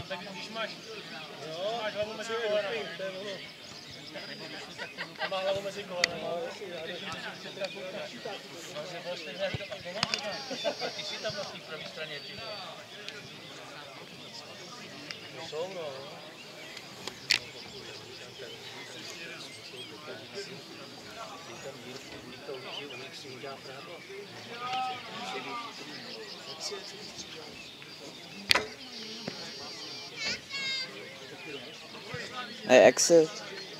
tak když máš hlavu mezi kolena. Má hlavu mezi kolena. Ty jsi tam na té pravé straně. Jsou, no. Hey, exit.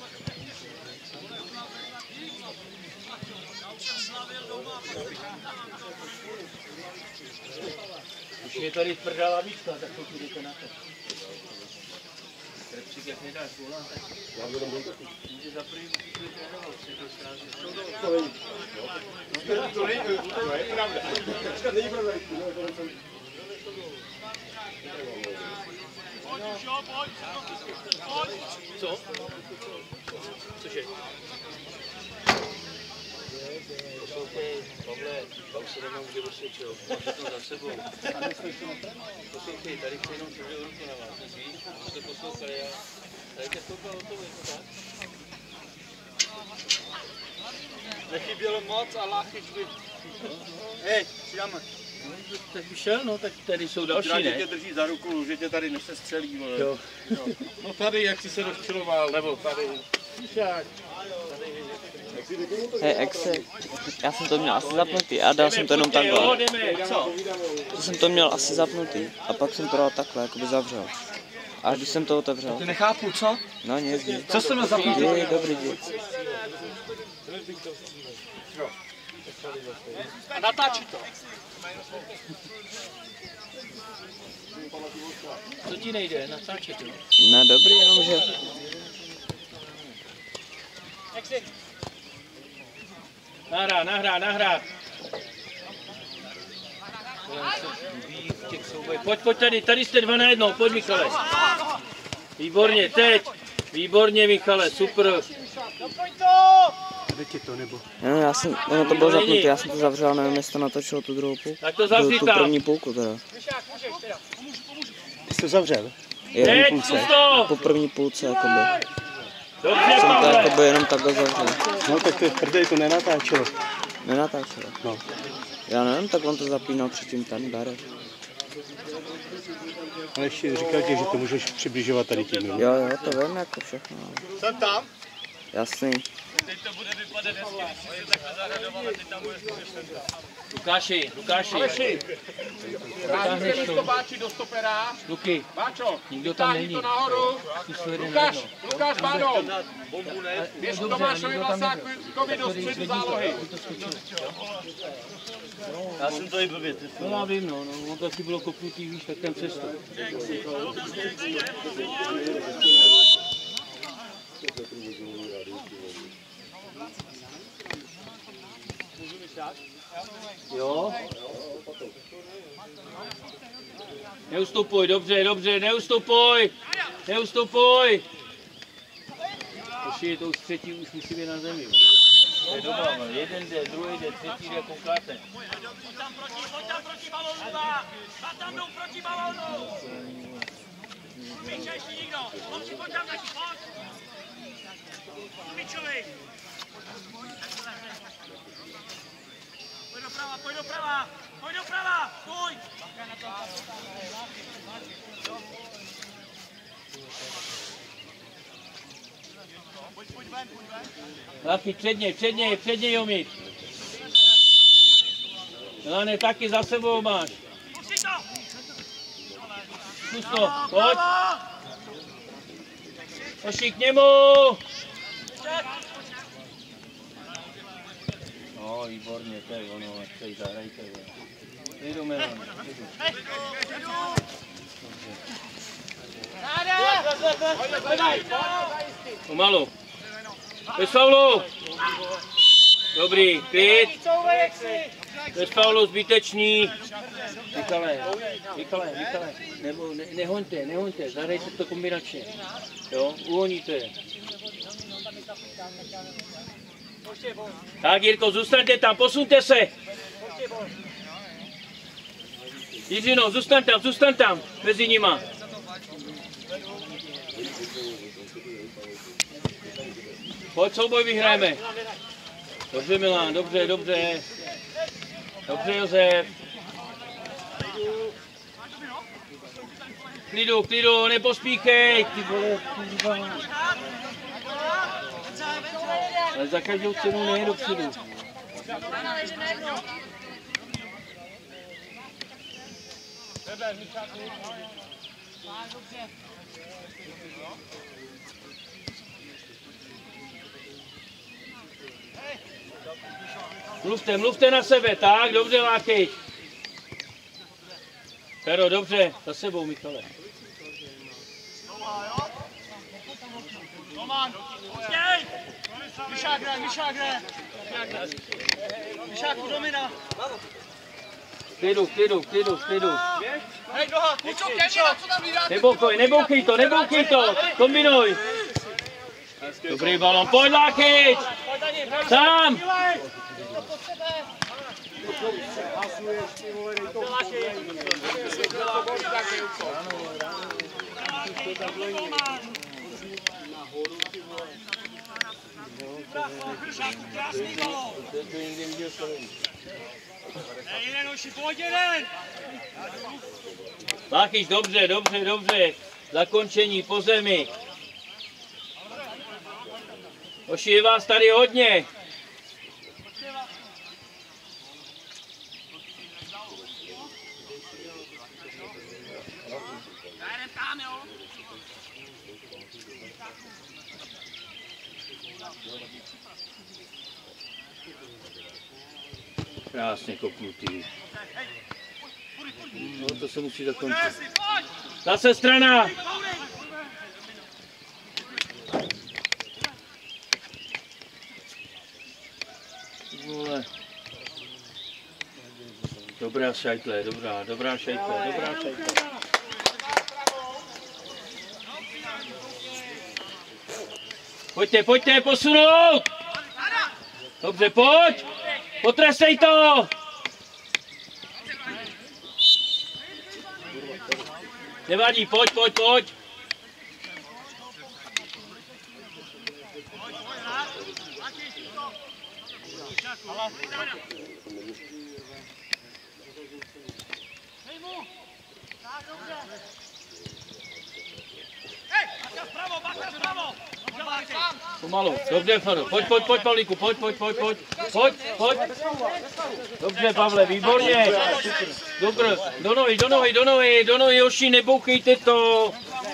Když je tady tvrdá lavička, tak to půjdete na to. Repřík, jak nedáš volán, tak může za první musíte trénovat, se to srází. To je pravda. Není pravda. Co? Cože? Pavle, pak se nemám kde osvědčil, máš to za sebou. Poslouchej, tady chci jenom tvrdou ruku na vás, víš? Jste poslouchali, já tady tě stoupal o toho, je to tak? Nechybělo moc a láchy šli. Hej, přidáme. Tak by šel, no, tak tady jsou další, ne? Tě drží za ruku, že tě tady nesestřelí, vole. Jo. No tady, jak jsi se rozčiloval, nebo tady. Píšák. Hej, exit. Já jsem to měl asi zapnutý a dal jsem to jenom takhle. Co? To jsem to měl asi zapnutý a pak jsem to dal takhle, jakoby zavřel. A když jsem to otevřel. Ty nechápu, co? No nic, nic. Co jsi měl zapnutý? Je, dobrý dět. A natáčí to. Co ti nejde? Natáčet to. No dobrý, jenomže... Nahrát. Pojď tady jste 2 na 1, pojď Michale. Výborně, teď. Výborně Michale, super. Jde to nebo? No, ono to bylo zapnutý, já jsem to zavřel, nevím, jestli to natočilo tu druhou půlku. Tak to zavři tu tam. první půlku teda. Jsi to zavřel? Teď, zkus to. Po první půlce, jakoby. Dobře, Jsem to Pavle. jakoby jenom takhle zavřel. No tak ty v prdeli to nenatáčelo. Nenatáčelo. No. Já nevím, tak on to zapínal předtím ten Darek. Ale ještě říkal ti, že to můžeš přibližovat tady tím. Jo, to vím jako všechno. Jsem tam? Jasný. Teď to bude vypadat hezky, když se takhle zahradoval a ty tam budeš Lukáši. Rádi to báči do stopera. Luky, Báčo, nikdo tam není. to nahoru. Lukáš, Báno. Běž Tomášovi Vlasákovi do středu zálohy. Já jsem to i blbě trefil. No já vím, no, on to asi bylo kopnutý, víš, tak ten přesto. Jo. Neustupuj, dobře, neustupuj. Toši, to už třetí, už musíme na zemi. To je dobrá, jeden jde, druhý jde, třetí jde, koukáte. Pojď tam proti balónu, tam jdou proti balónu. Míče, ještě nikdo, pojď tam taky, pojď. Míčovi. Pojď doprava, stůj! Pojď ven. Lachy, předně jo mít. Milane, taky za sebou máš. Zkus to, pojď. Toši k němu. No, výborně, to je ono, teď zahrajte. Jdu, Milane, jdu. Pomalu. Bez faulu. Dobrý, klid. Bez faulu, zbytečný. Michale. Nebo nehoňte, zahrajte to kombinačně. Jo, uhoníte je. Tak Jirko, zůstaňte tam, posuňte se. Jiřino, zůstaň tam, mezi nima. Pojď, souboj vyhrajeme. Dobře, Milan, dobře, dobře. Dobře, Josef. Klidu, klidu, nepospíchej. Ty vole, kurva. Ale za každou cenu nejde dopředu. Mluvte na sebe, tak, dobře, Lákyť. Pero, dobře, za sebou, Michale. Mišáku, domina. Klidu, klidu, klidu, klidu. Hej, Doha, klučo, Kevina, co tam vydáte? Neboukej to, kombinuj. Dobrý balon, pojď, Lákyť. Sám. Lákyť, dobře, dobře, dobře. Zakončení po zemi. Hoši, je vás tady hodně. Krásně kopnutý. No, to se musí zakončit. Zase strana. Vole. Dobrá šajtle, dobrá šajtle. Pojďte, posunout! Dobře, pojď! Potrestej to! Nevadí, pojď! Pomalu, dobře, Faro, pojď, Pavlíku, pojď. Dobře, Pavle, výborně. Dobře, do nohy, Joši, nebouchejte to.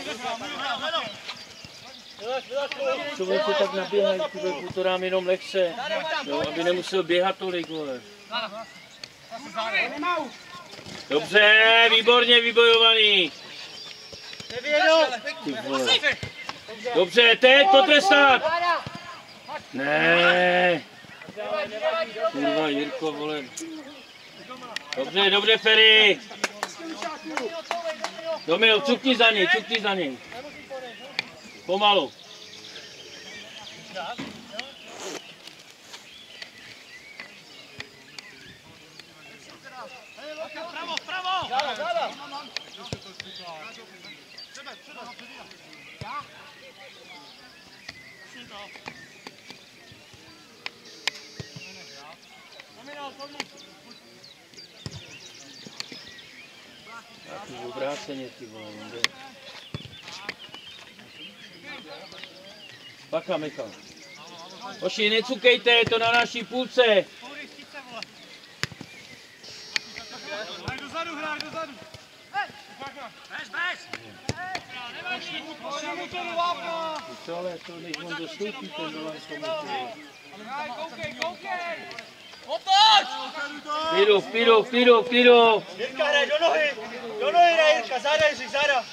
Co vy se tak naběhají, to dám jenom lehce, no, aby nemusel běhat tolik, vole. Dobře, výborně vybojovaný. Ty vole. Dobře, teď potrestat! Ne. Kurva, Jirko, vole. Dobře, Ferry. Domil, cukni za něj. Pomalu. Vpravo! Taky obráceně, ty vole, jde. Paka, Michal. Hoši, necukejte, je to na naší půlce. Hraj dozadu. Bez! Co, ale to než on dostoupí, ten Milan k tomu. Koukej! Otoč! Klidu. Jirka, hraj do nohy, hraj Jirka, záda.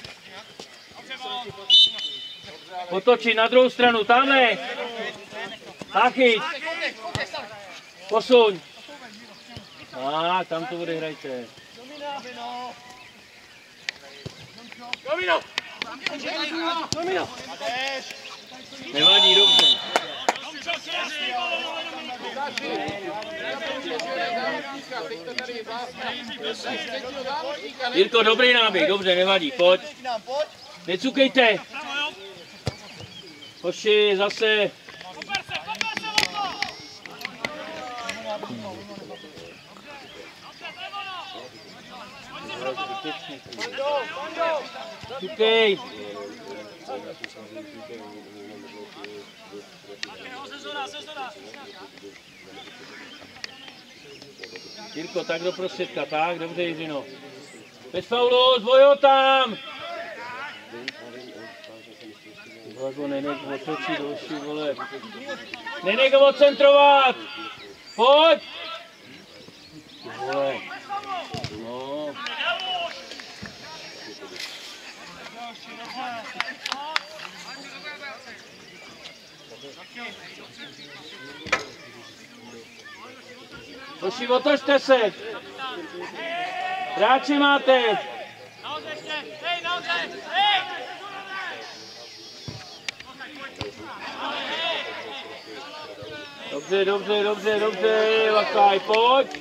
Otočí na druhou stranu, tamhle. Lákyť. Posuň. Tam to odehrajte. Domino! Nevadí, dobře. Jirko, dobrý náběh, dobře, nevadí, pojď. Necukejte. Hoši, zase. Cukej. Jirko, tak do prostředka, tak, dobře Jiřino. Bez faulu, dvoj ho tam! Vlago, nenech otočit, hoši, vole. Nenech ho odcentrovat! Pojď! Vole. No. Hoši, otočte se! Hráči máte! Dobře, dobře, dobře, dobře, Lakaj, pojď!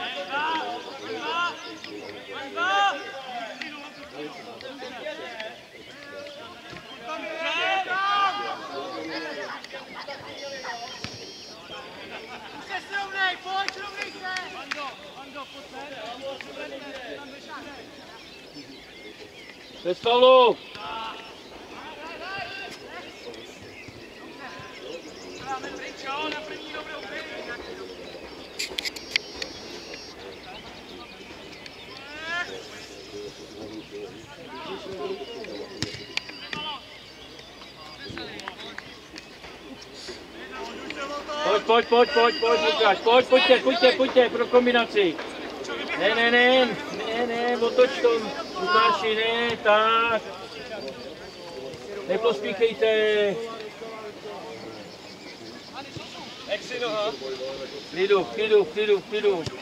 Bez faulu! Pojď, Lukáš, pojďte, pro kombinaci. Ne, otoč to, Lukáši, ne, tak. Nepospíchejte. Klidu.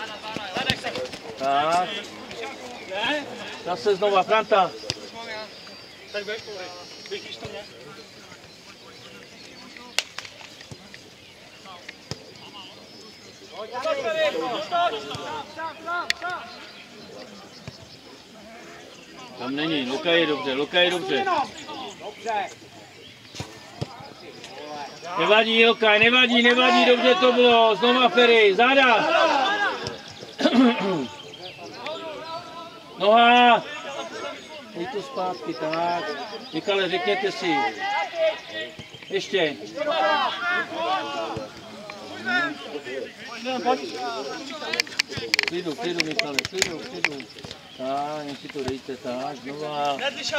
Tak. Zase znova, Franta. Tak běž to mě. Tam není, Luka je dobře. Nevadí, Luka, nevadí, dobře to bylo, znova Ferry, záda. Noha. Dej to zpátky, tak. Michale, řekněte si. Ještě. Klidu, Michale, klidu. Tak, jen si to dejte, tak, znova.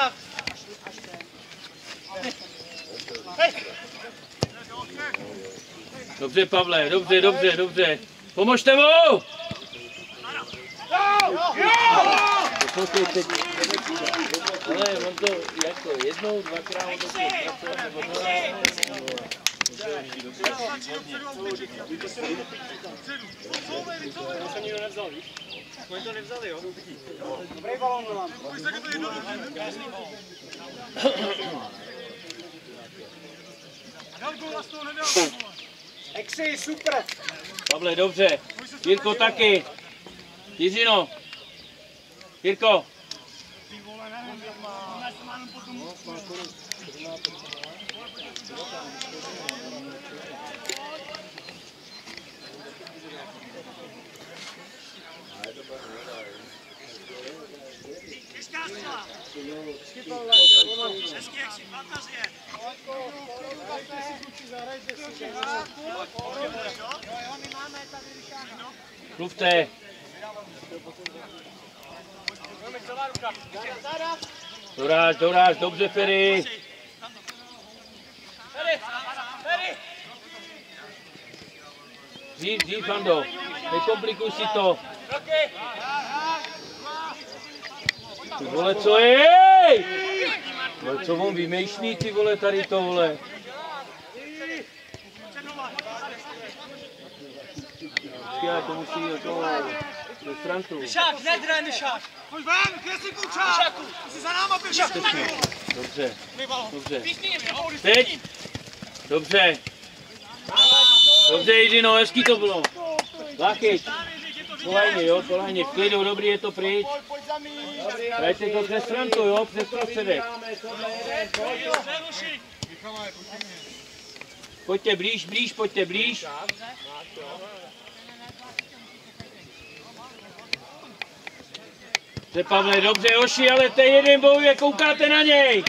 Dobře, Pavle, dobře. Pomožte mu! Ale on to jako jednou, dvakrát on to zpracovat, nebo to nevzali, jo? Dobrý balón, Milan. Exi, super. Pavle, dobře. Jirko taky. Jiřino. Jirko. Mluvte. Doráž, dobře, Ferry. Dřív, Ando. Nekomplikuj si to. Ty vole, co je? Vole, co on vymýšlí, ty vole, tady to, vole. Já to musí jako do Frantu. Myšák, nedraj Myšák. Pojď ven, kresli klučák. Myšáku, jsi za náma běž. Dobře. Teď. Dobře, Jiřino, hezký to bylo. Láchyť. Polajně, v klidu, dobrý, je to pryč. Pojď za mý. Hrajte to přes Frantu, jo, přes prostředek. Pojďte blíž, blíž, pojďte blíž. Dobře, Pavle, dobře, Joši, ale ten jeden bojuje, koukáte na něj.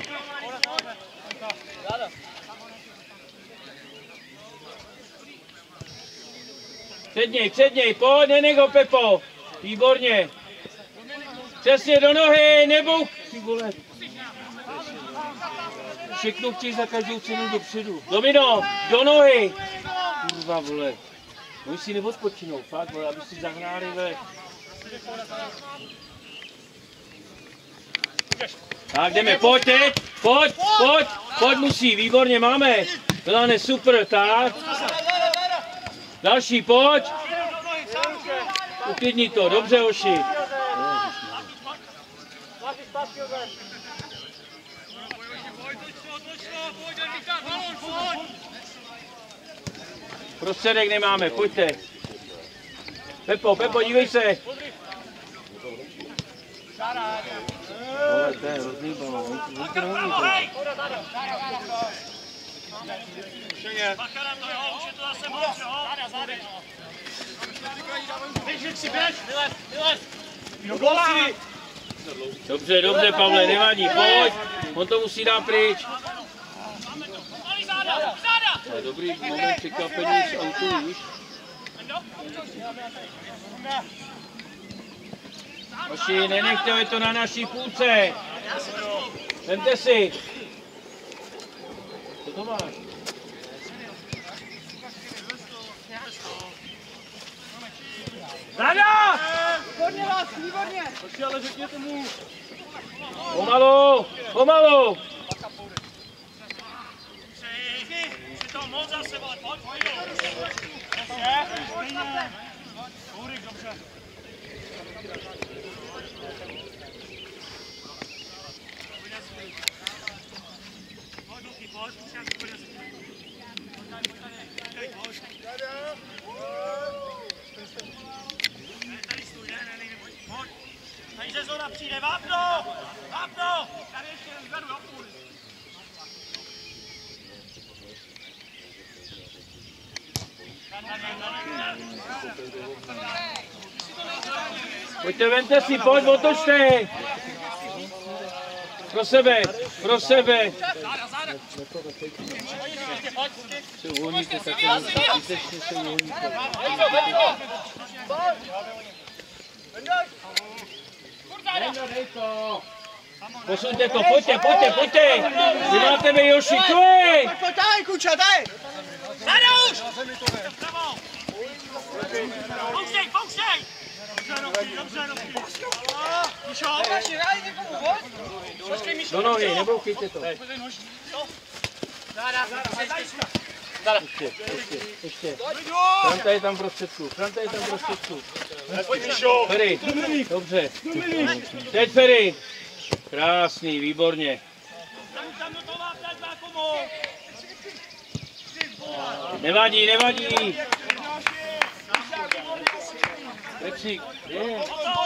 Před něj, pojď, nenech ho, Pepo. Výborně. Přesně do nohy, nebou... Ty vole. Všechno chtějí za každou cenu dopředu. Domino, do nohy. Kurva, vole. Oni si neodpočinou, fakt, vole, aby si zahráli, vole. Tak jdeme, pojď teď, pojď musí, výborně, máme. Milane, super, tak. Další, pojď. Uklidni to, dobře, Hoši. Prostředek nemáme, pojďte. Pepo, dívej se. To je hrozný balón. Dobře, Pavle, nevadí, pojď. On to musí dát pryč. To je dobrý moment překvapení z autu, víš? Hoši, nenechte to na naší půlce. Vemte si. Co to máš? Zada! Výborně, vás, výborně! Hoši, ale řekněte mu. Pomalu! To moc za sebou, pojď! Úryk, dobře. Takže zóna přijde, vápno! Tady ještě zvedu do půl. Pojďte, vemte si, pojď, otočte! Pro sebe! Se uvolníte takhle, zbytečně se uvolníte. Posuňte to, pojďte! Vy máte mi Joši, kvej! Pojď, daj, kuča, daj! Zada už! Pouštěj! Do nohy, nebouchejte to. Ještě. Franta je tam prostředku. Ferry, dobře. Teď Ferry. Krásný, výborně. Nevadí. Pepsík, je.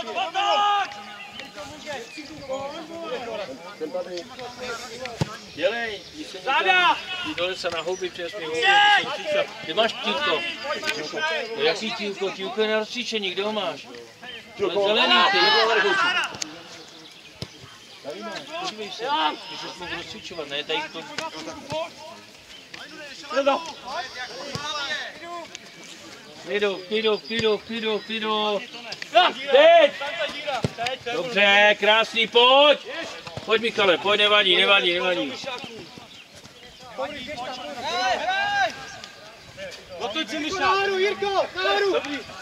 Dělej, Záda! Dole se na houby, přes mě houby, kde máš tílko? No jaký tílko? Tílko je na rozstříčení, kde ho máš? Zelený ty. Tady máš, podívej se, když se mohl rozstříčovat, ne, tady to... Klidu. Teď! Dobře, krásný, pojď! Pojď, Michale, pojď, nevadí. Otoč si Miša! Nahoru, Jirko, nahoru!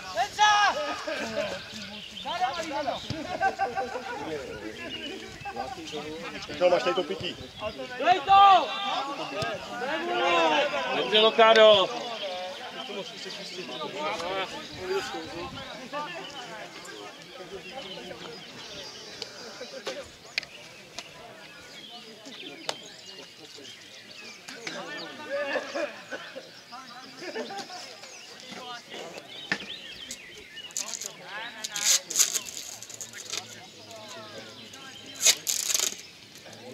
Michal, máš tady to pití. Dej to! Dobře, Lokádo.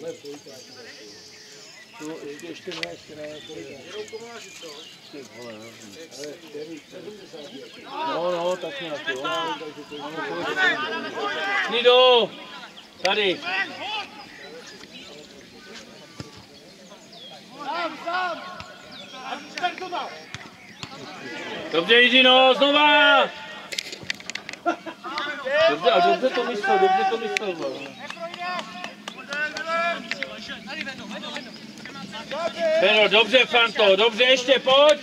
Ještě ne. No, tak nějak, jo. Nido! Tady! Dobře, Jiřino, znova! Dobře to myslel. Pero, dobře, Franto, dobře, ještě, pojď!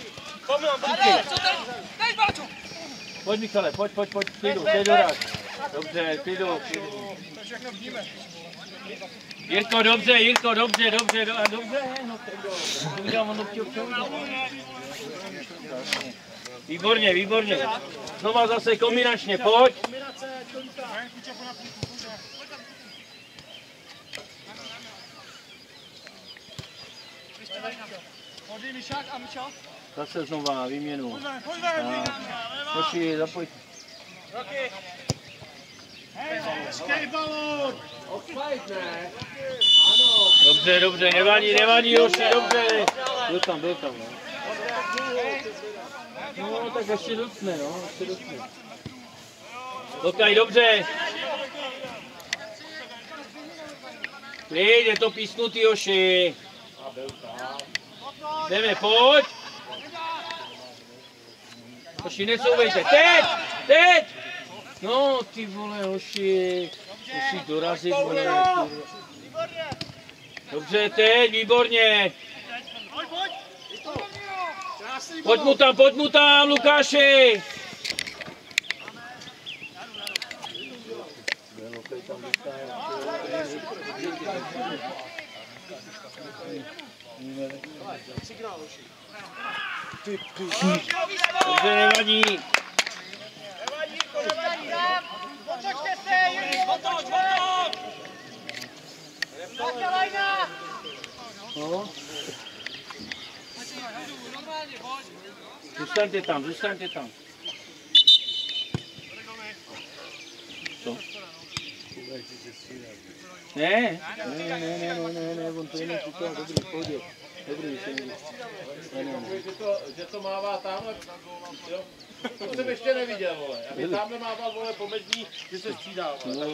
Pojď, Michale, pojď, klidu, rád. Dobře, klidu. Jirko, dobře, no výborně. Znova zase kombinačně, pojď. Zase znova, výměnu. Hoši, zapojď. Dobře, nevadí, Joši, dobře. Byl tam, no. No, tak ještě docne. Dokaj, dobře. Klid, je to písknutý, Joši. Jdeme, pojď. Hoši, nesouvejte, teď. No, ty vole, hoši. Musí dorazit, vole. Dobře, teď, výborně. Pojď mu tam, Lukáši. Dobře, nevadí. Otočte se, Jiri, otoč! No. Zůstaňte tam. Co? Ne, on to jinak říkal, dobrý, pohodě. Dobrý, že to mává tamhle, jo? To jsem ještě neviděl, vole. Aby tamhle mával, vole, pomezní, že se střídá, vole.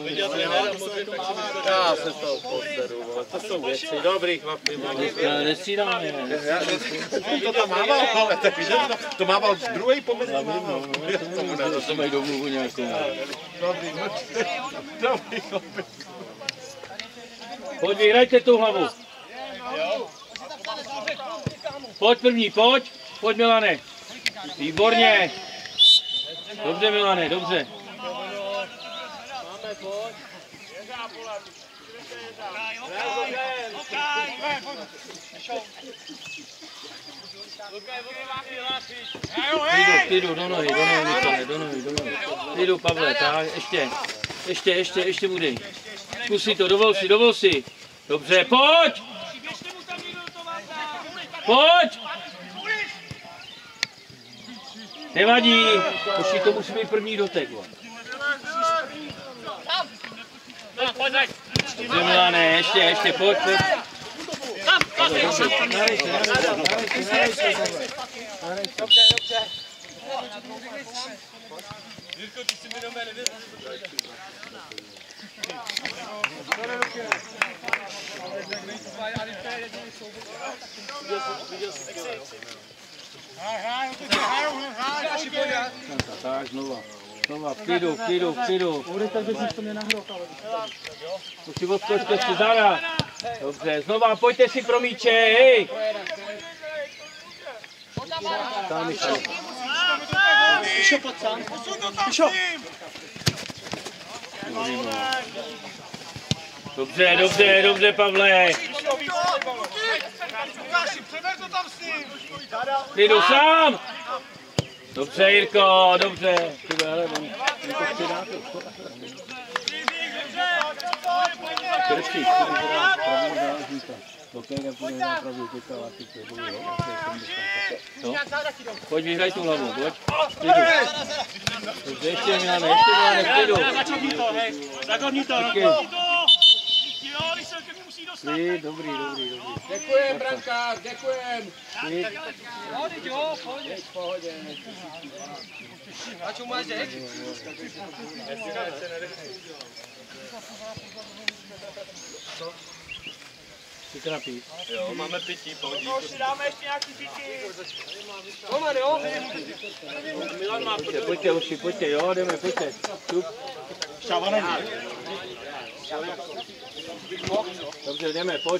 Já se z toho posteru, vole. To jsou věci. Dobrý chlapi, vole. Nestřídáme, ne. To tam mával, vole, tak viděl, to mával druhý pomezní mával. To se mají domluvu nějakou. Dobrý chlapi. Pojď, vyhrajte tu hlavu. Pojď první, pojď Milane. Výborně. Dobře Milane, dobře. Klidu, do nohy, Michale, do nohy. Klidu, Pavle, tak, ještě budej. Zkusí to, dovol si. Dobře, pojď! Pojď! Nevadí, to musí být první dotek. Dobře, Milane, ještě, pojď. Dobře. Jirko, ty jsi mi doma nevěděl. Tak, znova, klidu. Budete, že jsi to mě nahrál. Musí odskočte si záda. Dobře, znova, pojďte si pro míče, hej. Tam, Michal. Pišo, pojď sám. Pišo. Dobře, Pavle. Jdu sám. Dobře, Jirko, dobře. Pojď, vyhraj tu hlavu, pojď. Dobře, ještě Milane, klidu. Zakoní to, hej. musí dostat. Dobrý. Děkujem, brankář, děkujem. V pohodě. A čo máš děk? Chcete napít? Jo, máme pití, pohodí. No, si dáme ještě nějaký pití. Roman, jo? Milan má pití. Pojďte, uši, pojďte, jo, jdeme, pojďte. Šava není. Dobře, jdeme, pojď.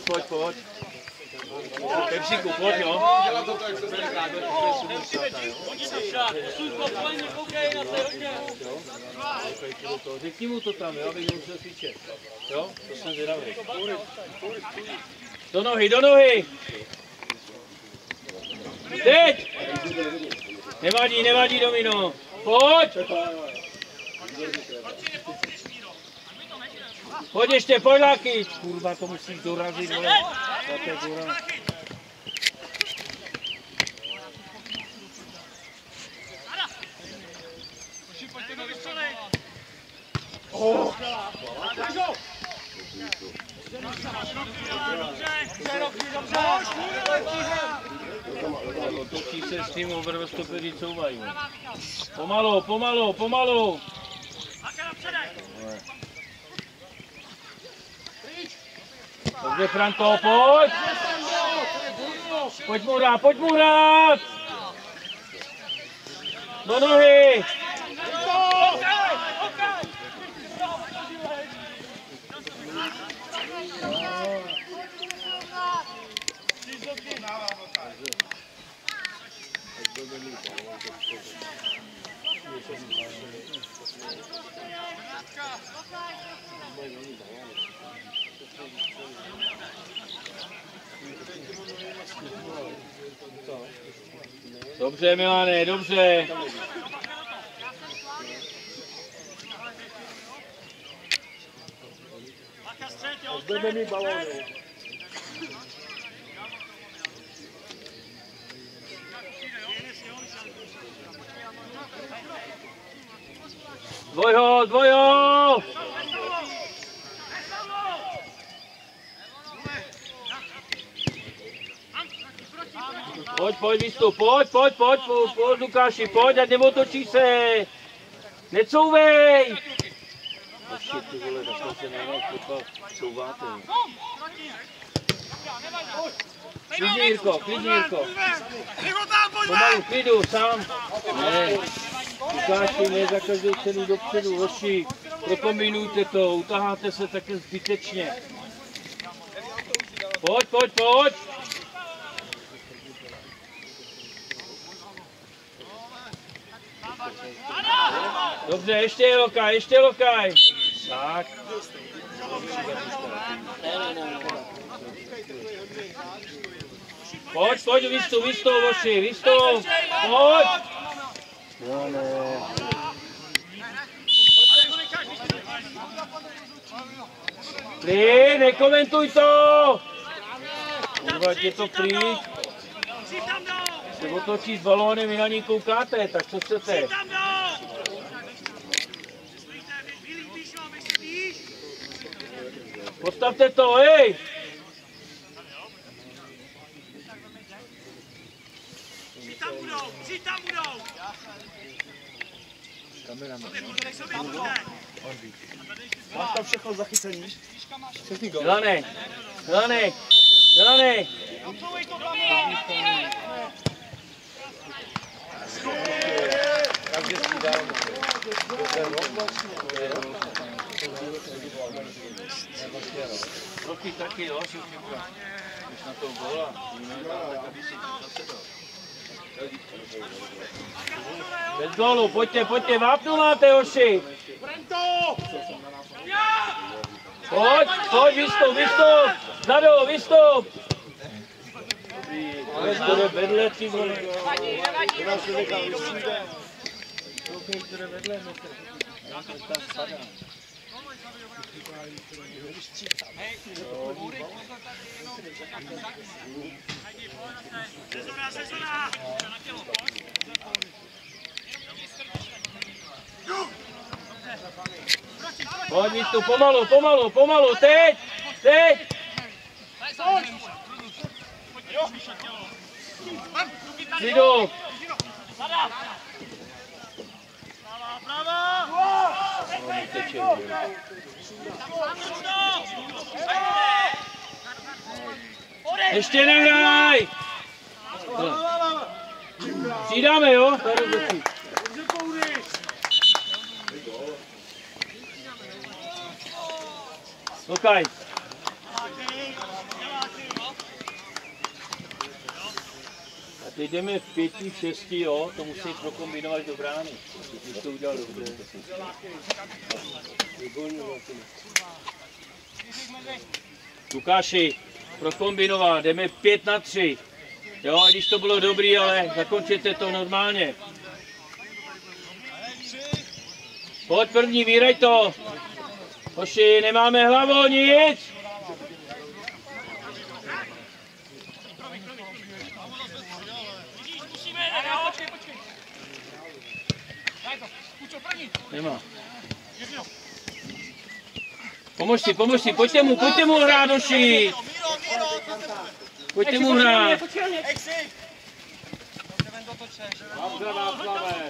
Pepsiku, pojď, jo. Dělá to tak, co se říká, Řekni mu to tam, jo, abych musel cvičet. Jo, to jsem zvědavý. Do nohy! Teď! Nevadí, Domino. Pojď! Pojď ještě, pojď Láky! Kurva, to musíš dorazit, vole. Otočí se s tím overstopery couvají. Pomalu. Dobře, Franko, pojď! Pojď mu rád! Do nohy! Dobře, Milane, dobře. Zbeme mi balóny. Dvojho! Pojď, výstup, pojď, Lukáši, pojď, ať neotočí se. Necouvej! Ještě ty vole, takhle se nejde, fotbal, couváte. Klidně, Jirko. Pomalu, klidu, sám. Ne. Lukáši, ne za každou cenu dopředu, hoši. Prokombinujte to, utaháte se také zbytečně. Pojď. Dobře, ještě lokaj. Tak. Pojď, vystup, Voši, vystup. Pojď. Jo, ne. Ty, nekomentuj to. Kurva, je to pryč. Se otočí s balónem, vy na ní koukáte, tak co chcete? Postavte to, hej! Přijď tam budou! Kameraman. Máš tam všechno zachycení? Zelanek! Odsouvaj to hlavně! Takže si dám. Roky taky, jo, Ševčenka. Když na to góla, tak aby si to zase dal. Bez gólu, pojďte, vápnu máte, hoši. Pojď, vystup, Zado, vystup. Ale to jde vedle, ty vole. Které vedle, tam spadá. Sezona! Pojď, vystup, pomalu, teď! Přidu. Ještě nehraj! Přidáme, jo? Okay. A teď jdeme v 5, 6, jo? To musí prokombinovat do brány. Když to udělal dobře. Lukáši, prokombinovat, jdeme 5-3. Jo, a když to bylo dobrý, ale zakončete to normálně. Pojď první, víraj to. Hoši, nemáme hlavu, nic. Nemá. Pomož si, pojďte mu hrát, hoši. Pojďte mu hrát. Dobře, Václave.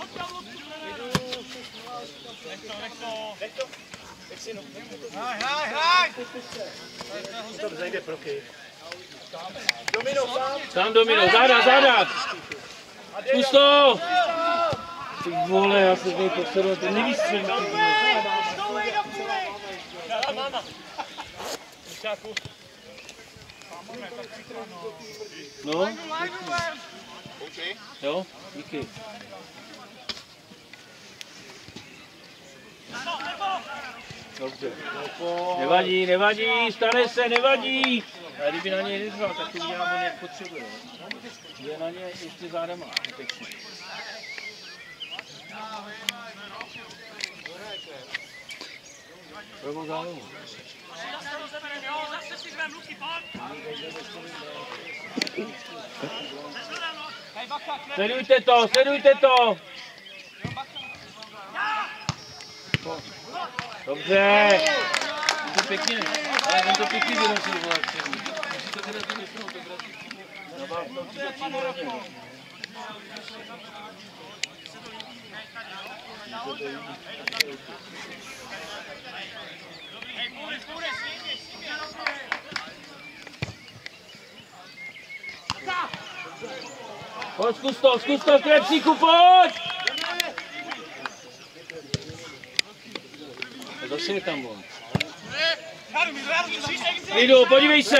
Hraj! Dobře, jde proky. Tam Domino, záda. Zkus to. Ty vole, já se z něj potřebuji, to nevystřelím. No. Jo, díky. Dobře. Nevadí, stane se, nevadí. A kdyby na něj neřval, tak to udělám on jak potřebuje. Je na něj ještě zádama. Pravou zálohu. Zase si zvem Luky, pojď! Sledujte to! Dobře! To pěkně, ale on to pěkně vynosil vlastně. Když to teda to nesnou, to vratí. Na vás to určitě přímo radě. Pojď, zkus to, Krepsíku, pojď! A zase je tam on. Jdu, podívej se!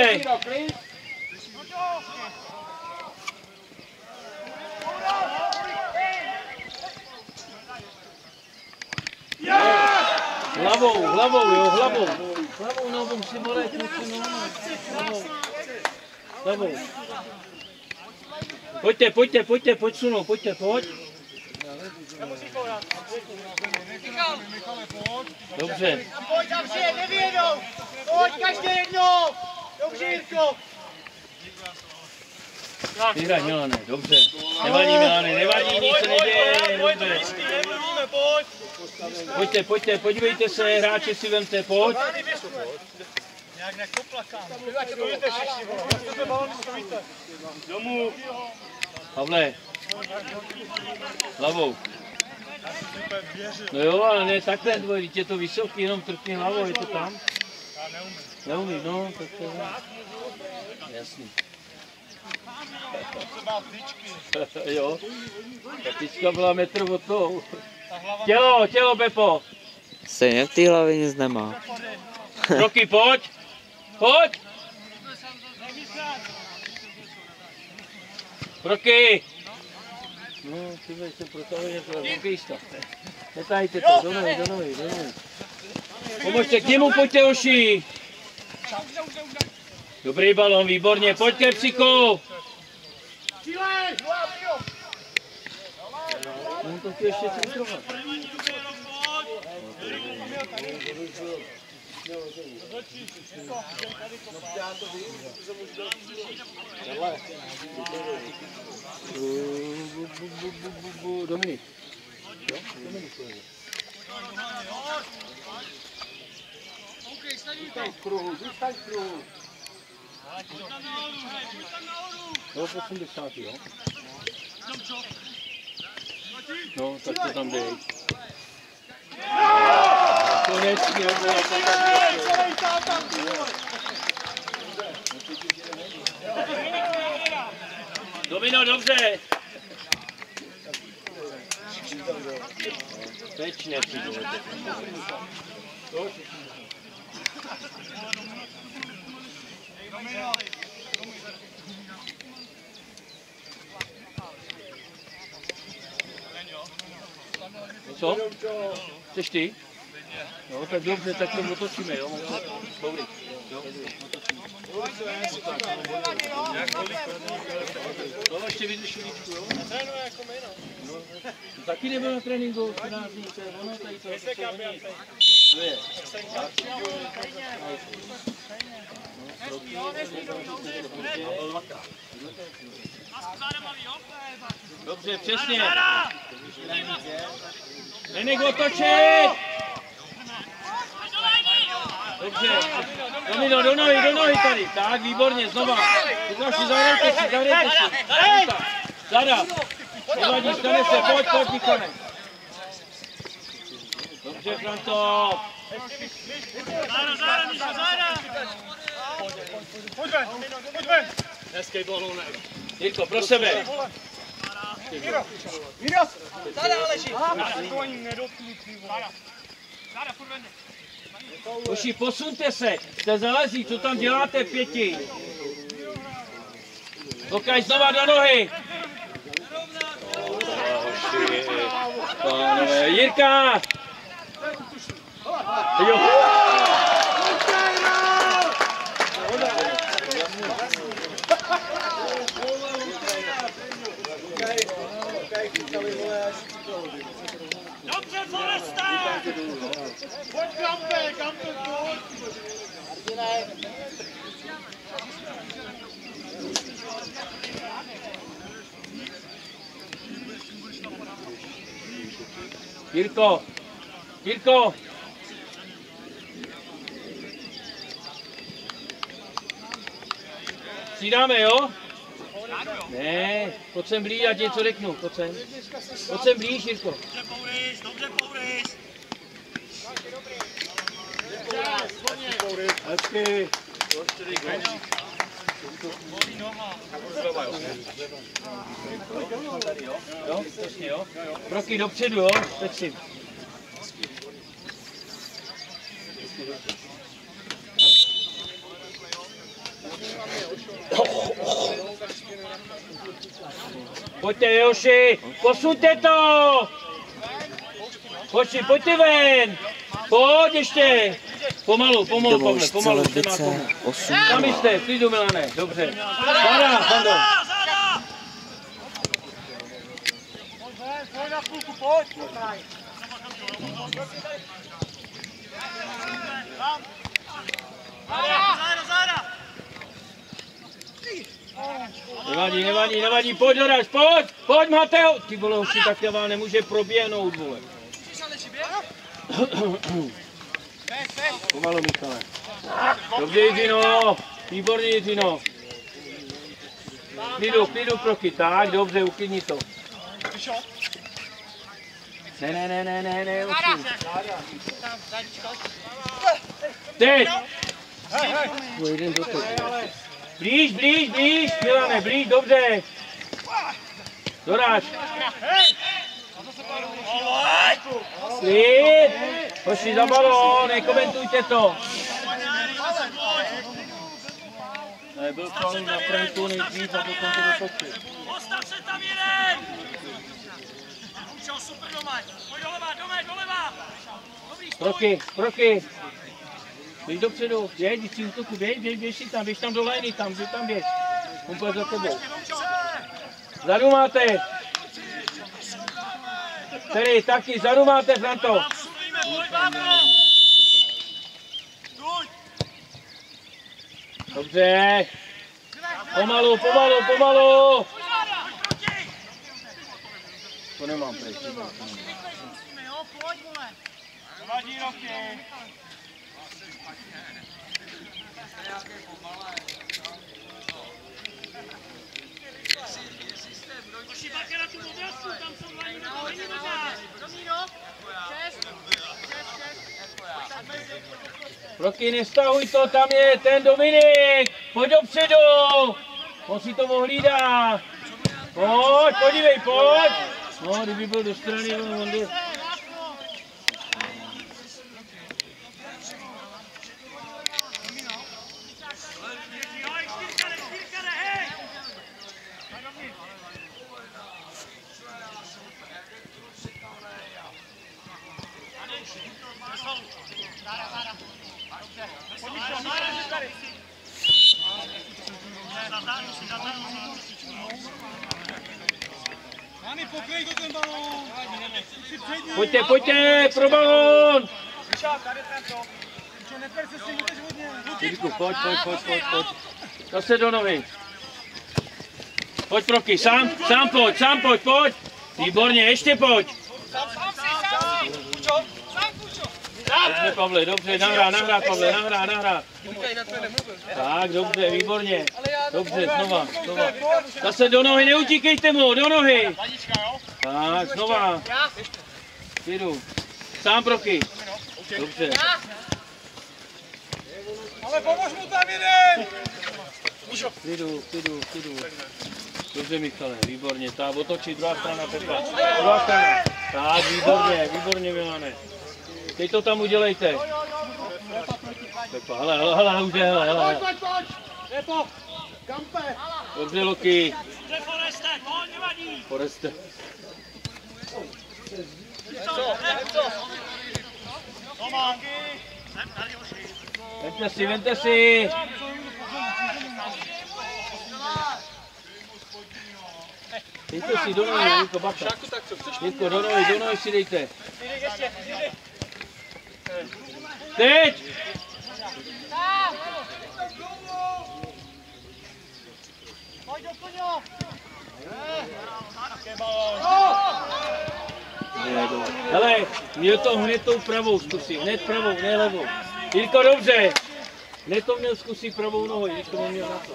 Hlavou, hlavou. Hlavou, no, bom si mole, kluci, no. Hlavou. Pojďte, pojď sunou, pojď. Dobře. Pojď tam vše, nevědou! Pojď každý jednou! Dobře, Jirko! Vyhraj, Milane, dobře. Nevadí, Milane, nevadí, nic se neděje, dobře. Pojďte, podívejte se, hráče si vemte, pojď. Nějak nekoplakám. Domů. Pavle. Hlavou. No jo, ale ne takhle dvoj, teď je to vysoký, jenom trkni hlavou, je to tam? Neumím, no, tak to je. Jasný. Jo, ta tyčka byla metr od toho. Tělo, Pepo. Stejně v té hlavě nic nemá. Roky, pojď. Roky. No, tyhle se protahuje, to je hokejista. Netahejte to, do nohy. Pomožte k němu, pojďte, hoši. Dobrý balon, výborně, pojď, Krepsíku. No, to chci ještě centrovat. Dominik. Zůstaň v kruhu. Jo, 80, jo. No, tak to tam dej. Konečně, Domino, dobře. Teď nepřijde. Co? Chceš ty? No, tak dobře, tak to otočíme, jo? Dobrý. No, ještě vydrží líčku, jo? No, taky nebyl na tréninku, 14 dní, to je ono, tady to není. To je. Dobře, přesně. Nenech otočit! Dobře. Domino, do nohy tady. Tak, výborně, znova. Ukaži, zahrajte si. Zada. Nevadí, stane se, pojď, Michale. Dobře, Franto. Záda. Pojď ven. Hezký balonek. Jirko, pro sebe. Záda, Aleši. To ani nedotknut. Záda, furt ven. Hoši, posunte se, jste zalezí, co tam děláte, Pěti? Pokaž znova do nohy. Hoši, pánové, Jirka! Jo. Dobře, Foreste! Pojď Kampe, pojď! Jirko! Střídáme, jo? Ne, pojď sem blíž, ať něco řeknu, pojď sem blíž, Jirko. Dobře Pouris. Hezky. Jo, přesně, jo. Kroky dopředu, jo, teď si. Pojďte, Joši, posuňte to! Hoši, pojďte ven! Pojď ještě! Pomalu, Pavle, pomalu, nemá komu. Tam jste, v klidu, Milane, dobře. Záda, Fando. Pojď na půlku, pojď! Záda! Nevadí, pojď Doraž, pojď Mateo! Ty vole, hoši, tak vám nemůže proběhnout, vole. Pomalu, Michale. Dobře, Jiřino, výborně, Jiřino. Klidu, kroky, tak, dobře, uklidni to. Ne, hoši. Teď! Jeden do toho. Blíž, Milane, blíž, dobře. Doráž. Klid. Hoši, za balón, nekomentujte to. Byl faul na Franku nejdřív a potom to dotočil. Postav se tam jeden! Učil super doma. Pojď doleva. Kroky. Běž dopředu, běž si útoku, běž si tam, běž tam do lény, tam běž. Komplet za tebou. Zadu máte. Tedy taky, zadu máte, Franto. Dobře. Pomalu. To nemám pryč. Vadí roky. Proky, nestahuj to, tam je ten Dominik. Pojď dopředu. On si to ohlídá. Pojď, podívej, pojď. No, kdyby byl do strany, on jde. Pojďte, pojďte, pro balón! Pojď. Zase do nohy. Pojď Proky, sám pojď. Výborně, ještě pojď. Dobře, Pavle, dobře, nahrá, Pavle, nahrá. Tak, dobře, výborně. Dobře, znova. Zase do nohy, neutíkejte mu, do nohy. Tak, znova. Jdu. Sám Proky. Dobře. Ale pomož mu tam jeden! Jdu. Dobře, Michale, výborně. Ta otočí, druhá strana, Pepa. Druhá strana. Tak, výborně, Milane. Teď to tam udělejte. Pepa, hele, už je, hele. Pojď! Pepo! Kampe! Dobře, Loki. Foreste. Vemte si. Dejte si do nohy, Jirko, bacha. Jirko, do nohy si dejte. Teď! Hele, měl to hned tou pravou zkusí, hned pravou, ne levou. Jirko, dobře. Hned to měl zkusit pravou nohou, když to měl na to.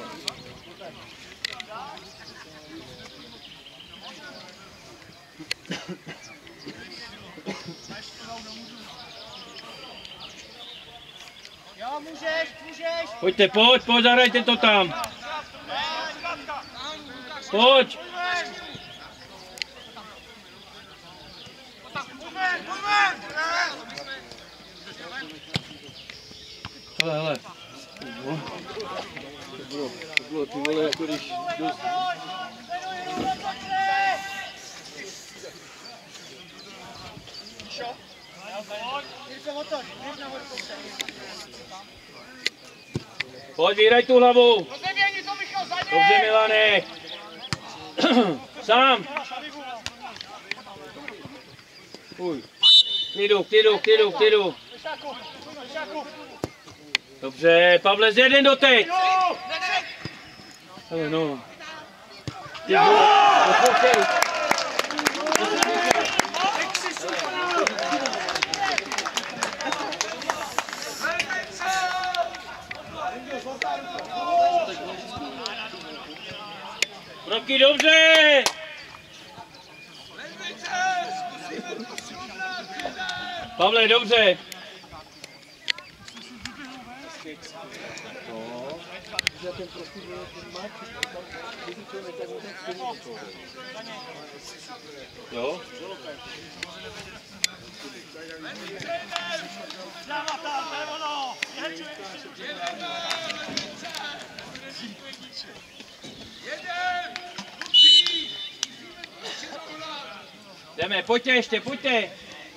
Jo, můžeš! Pojď, zahrajte to tam. Pojď. Hele. To bylo ty vole, jako když dost... Pojď, vyhraj tu hlavu. Dobře, Milane. Sám. Uj. Klidu. Dobře, Pavle, z jeden doteď. Hele, no. Ty vole, Proky, dobře! Pavle, dobře! Jo? Jdeme, pojďte ještě, pojďte!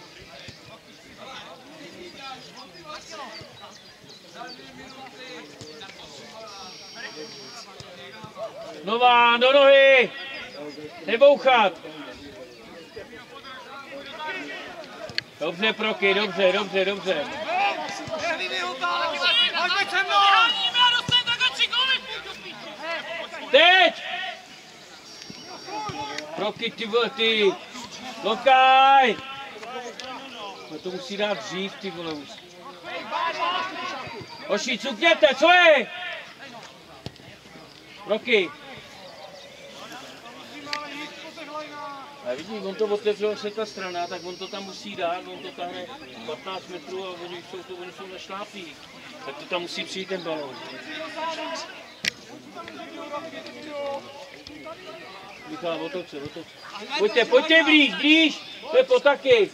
Nová, do nohy! Nebouchat! Dobře, Proky, dobře. Teď! Proky, ty! Lokaj! No to musí dát dřív, ty vole už. Hoši, cukněte, co je? Proky. A vidím, on to otevřel se ta strana, tak on to tam musí dát, on to tahne 15 metrů a oni jsou našlápí. Tak to tam musí přijít ten balón. Michal, otoč se. Pojďte blíž. Pepo taky.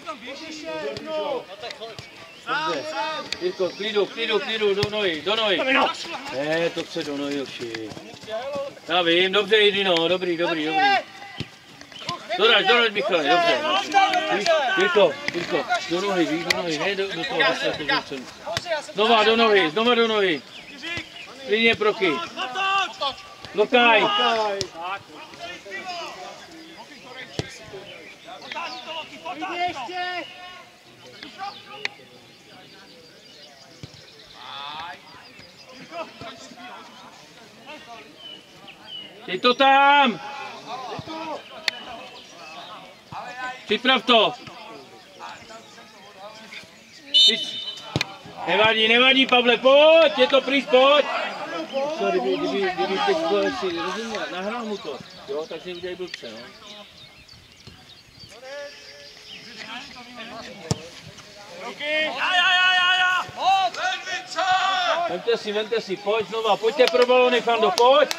Dobře. Jirko, klidu, do nohy. Ne, to chce do nohy, oči. Já vím, dobře, Jirino, dobrý. Doraž, Michale, dobře. Jirko, do nohy, ne do toho vysvětlu. Znova do nohy. Linie proky. Lokaj. Dej to tam! Připrav to! Nevadí, Pavle, pojď! Je to pryč, pojď! Sorry, kdyby teď si rozuměl, nahrál mu to, jo, tak si udělej blbce, no. Vemte si, pojď znova, pojďte pro balony, Fando, pojď!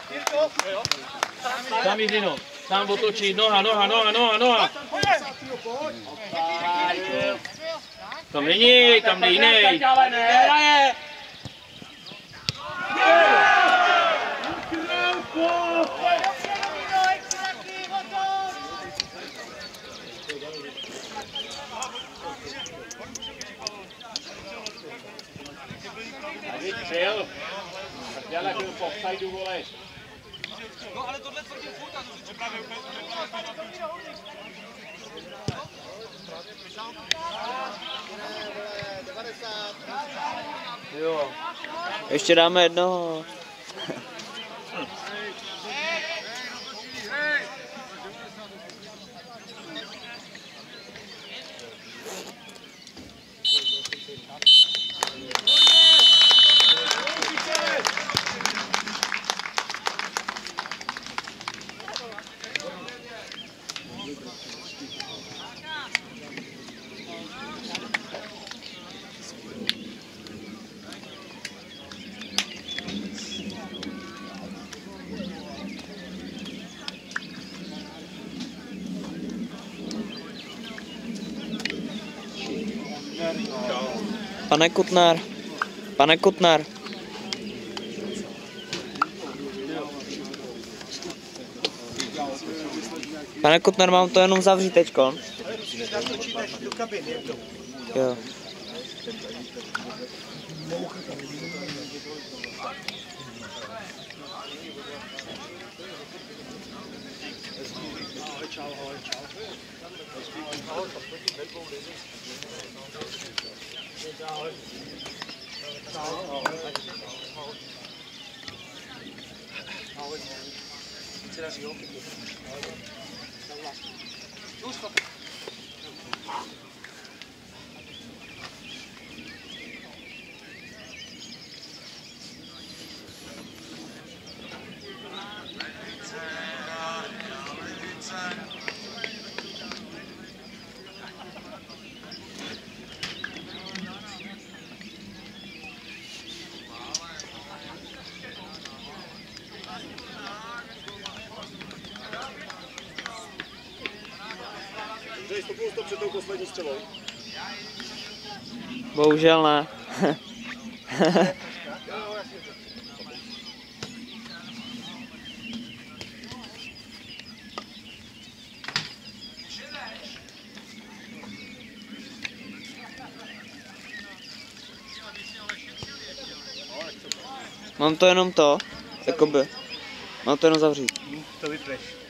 Tam Jiřino, sám otočí, noha. Tam není, tam jde jiný. Přijel, tak dělá jako po offsideu, vole. No ale tohle tvrdím furt, a to si připravil. Jo. Ještě dáme jednoho. Pane Kutnar. Pane Kutnar, mám to jenom zavřít teďko. Jo. Že jsi to před tou poslední střelou? Bohužel ne. Mám to jenom to, jakoby. Mám to jenom zavřít. To vypneš.